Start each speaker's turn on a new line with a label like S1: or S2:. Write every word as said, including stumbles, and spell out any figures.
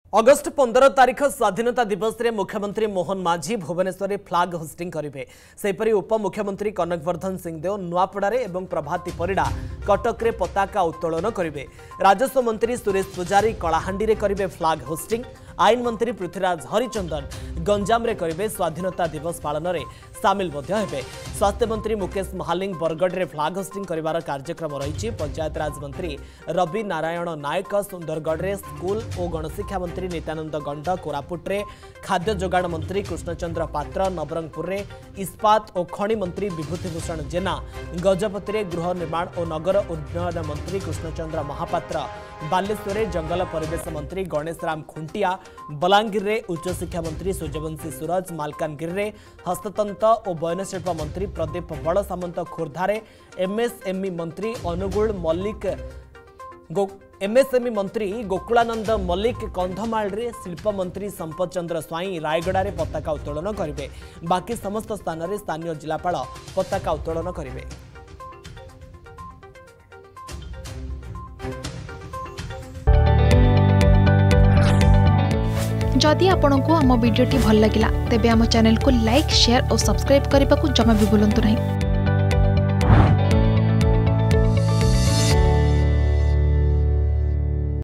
S1: August पंद्रह तारीख स्वाधीनता दिवस रे मुख्यमंत्री मोहन माझी भुवनेश्वर फ्लाग होस्टिंग करेंगे। सेपरी उपमुख्यमंत्री कनकवर्धन सिंहदेव नुआपड़ा एवं प्रभाती परिड़ा कटक रे पताका उत्तोलन करेंगे। राजस्व मंत्री सुरेश पुजारी कलाहांडी करेंगे फ्लाग होस्टिंग। आईन मंत्री पृथ्वीराज हरिचंदन गंजाम रे करेंगे स्वाधीनता दिवस पालन में सामिल होबे। स्वास्थ्य मंत्री मुकेश महालिंग बरगढ़ रे फ्लाग होस्टिंग करिवार कार्यक्रम रही। पंचायत राज मंत्री रवि नारायण नायक सुंदरगढ़ रे स्कूल और गणशिक्षा मंत्री नित्यानंद गंड कोरापुट रे खाद्य जोगाण मंत्री कृष्णचंद्र पात्र नवरंगपुर रे इस्पात और खनि मंत्री विभूतिभूषण जेना गजपति रे गृह निर्माण और नगर उन्नयन मंत्री कृष्णचंद्र महापात्र बालेश्वर रे जंगल परिवेश मंत्री गणेश राम खुंटिया बलांगीर रे उच्चशिक्षा मंत्री सूर्यवंशी सूरज मालकानगिरी रे हस्ततंत्र और बयनशिल्प मंत्री प्रदीप बड़ सामंत खोर्धारे एमएसएमई मंत्री अनुगुल मल्लिक गो एमएसएमई मंत्री गोकुलानंद मल्लिक कंधमाल रे शिल्प मंत्री संपत चंद्र स्वाई रायगड़ा रे पताका उत्तोलन करेंगे। बाकी समस्त स्थान रे स्थानीय जिलापाल पताका उत्तोलन करेंगे।
S2: जदि आपंक आम भिडी भल लगा तेब आम चैनल को लाइक शेयर और सब्सक्राइब करने को जमा भी भूलु नहीं।